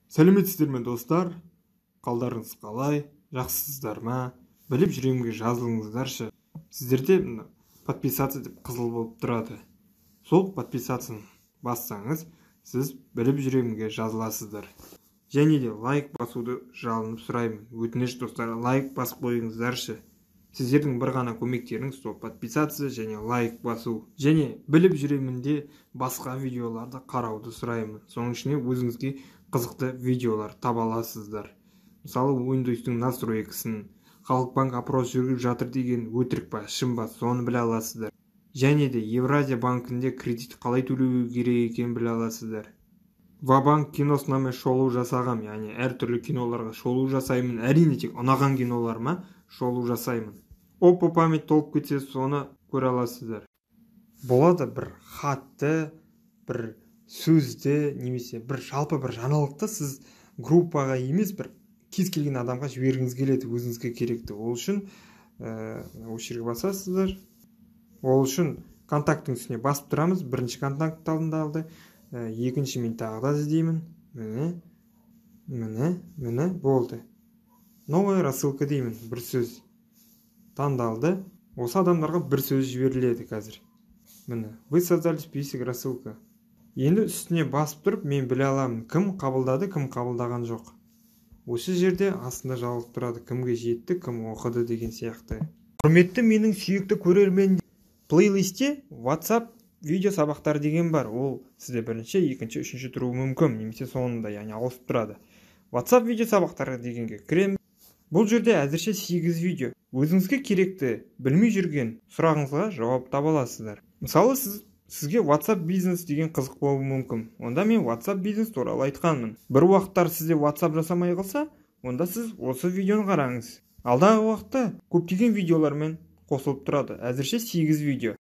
Сәлеметсіздер ме достар? Қалдарыңыз қалай? Жақсысыздар ма? Біліп жүремге жазылыңыздаршы. Сіздерде подписаться деп қызыл болып тұрады. Сол подписацияны бассаңыз, сіз біліп жүремге жазыласыздар. Және де лайк басуды жалынып сұраймын. Өтініш достар, лайк басып қойыңыздаршы. Сіздердің бір ғана көмектеріңіз сол подписация және лайк басу. Және біліп жүремінде басқа видеоларды қарауды сұраймын. Соның ішіне өзіңізге қызықты видеолар таба аласыздар. Мысалы, Windows-тың настройкасын, Халықбанк опрос жүргізіп жатыр деген өтірік па, шын ба, соны біле аласыздар. Және де Евразия банкінде кредит қалай төлеу керек екенін біле аласыздар. Ва-банк киносына мен шолу жасағам, яғни әртүрлі киноларға шолу жасаймын. Әрине тек ұнаған киноларыма шолу жасаймын. Опа память толып кетсе, соны көре аласыздар. Болады бір хатты, бір сөзді, немесе бір жалпы бір жаңалықты сіз группаға емес, бір кез келген адамға жібергіңіз келеді, өзіңізге керекті. Ол үшін осы жерге басасыздар. Ол үшін контакттың үстіне басып тұрамыз. Бірінші контакт алынды. Екінші мен тағы да іздеймін. Міне, болды. Новая рассылка деймін, бір сөз таңдалды. Осы адамдарға бір сөз жіберіледі қазір. Міне, вы создали список рассылка. Енді үстіне басып тұрып, мен біле аламын, кім қабылдады, кім қабылдаған жоқ. Осы жерде астында жазылып тұрады, кімге жетті, кім оқыды деген сияқты. Құрметті менің сүйікті көрермен, плейлистте WhatsApp видео сабақтар деген бар. Ол сізде бірінші, екінші, үшінші тұруы мүмкін, немесе соңында, яғни ауысып тұрады. WhatsApp видео сабақтары дегенге кіреміз. Бұл жерде әзірше 8 видео. Өзіңізге керекті, білмей жүрген сұрағыңызға жауап таба аласыздар. Мысалы, сізге WhatsApp бизнес деген қызық болуы мүмкін. Онда мен WhatsApp бизнес туралы айтқанмын. Бір уақыттар сізде WhatsApp жасамай қалса, онда сіз осы видеоны қараңыз. Алдағы уақытта көптеген видеолармен қосылып тұрады. Әзірше 8 видео.